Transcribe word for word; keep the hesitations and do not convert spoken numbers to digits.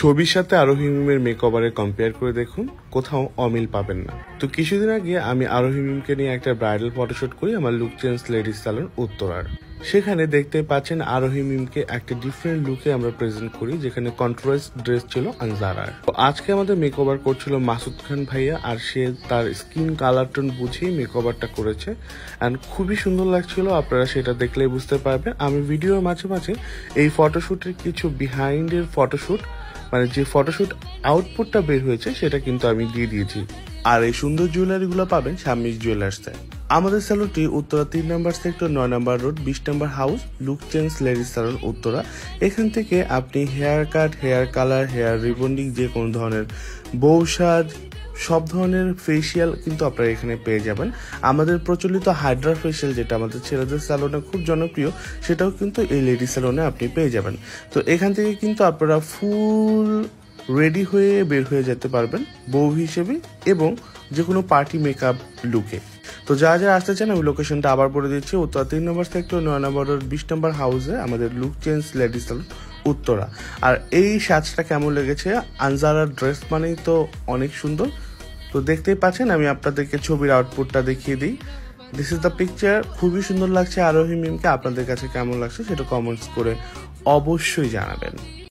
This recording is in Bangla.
ছবির সাথে আরোহী মিমের মেকওভারে কম্পেয়ার করে দেখুন, কোথাও অমিল পাবেন না। তো কিছুদিন আগে আমি আরোহী মিমকে নিয়ে একটা ব্রাইডাল ফটোশুট করি আমার লুক চেঞ্জ লেডিস স্যালন উত্তরার। সেখানে দেখতে পাচ্ছেন আরোহী মিমকে একটা ডিফারেন্ট লুকে আমরা প্রেজেন্ট করি, যেখানে কন্ট্রাস্ট ড্রেস ছিল আনজারার। তো আজকে আমাদের মেকওভার করছিল মাসুদ খান ভাইয়া, আর সে তার স্কিন কালার টোন বুঝেই মেকওভারটা করেছে অ্যান্ড খুবই সুন্দর লাগছিল। আপনারা সেটা দেখলেই বুঝতে পারবেন। আমি ভিডিওর মাঝে মাঝে এই ফটোশুটের কিছু বিহাইন্ডের ফটোশুট মানে যে ফটোশুট আউটপুটটা বের হয়েছে সেটা কিন্তু আমি দিয়ে দিয়েছি। আর এই সুন্দর জুয়েলারিগুলো পাবেন শাম্মিজ জুয়েলার্সে। আমাদের স্যালনটি উত্তরা তিন নম্বর সেক্টর নয় নম্বর রোড বিশ নম্বর house look change ladies salon Uttara. এখান থেকে আপনি hair cut, hair colour, hair rebonding, যে কোনো ধরনের বৌসাজ, সব ধরনের ফেসিয়াল কিন্তু আপনারা এখানে পেয়ে যাবেন। আমাদের প্রচলিত হাইড্রা ফেসিয়াল, যেটা আমাদের ছেলেদের স্যালনে খুব জনপ্রিয়, সেটাও কিন্তু এই লেডিস স্যালনে আপনি পেয়ে যাবেন। তো এখান থেকে কিন্তু আপনারা ফুল রেডি হয়ে বের হয়ে যেতে পারবেন বউ হিসেবে এবং যে কোনো পার্টি মেকআপ লুকে। তো যা যা আসতে চান আমি লোকেশনটা আবার বলে দিচ্ছি, উত্তরা তিন নম্বর সেক্টর নয় নম্বর রোড বিশ নম্বর হাউসে আমাদের look change ladies salon Uttara. আর এই সাজটা কেমন লেগেছে? আনজারার ড্রেস মানেই তো অনেক সুন্দর। তো দেখতেই পাচ্ছেন, আমি আপনাদেরকে ছবির আউটপুটটা দেখিয়ে দিই। This is the picture. খুবই সুন্দর লাগছে আরোহী মিমকে। আপনাদের কাছে কেমন লাগছে সেটা কমেন্টস করে অবশ্যই জানাবেন।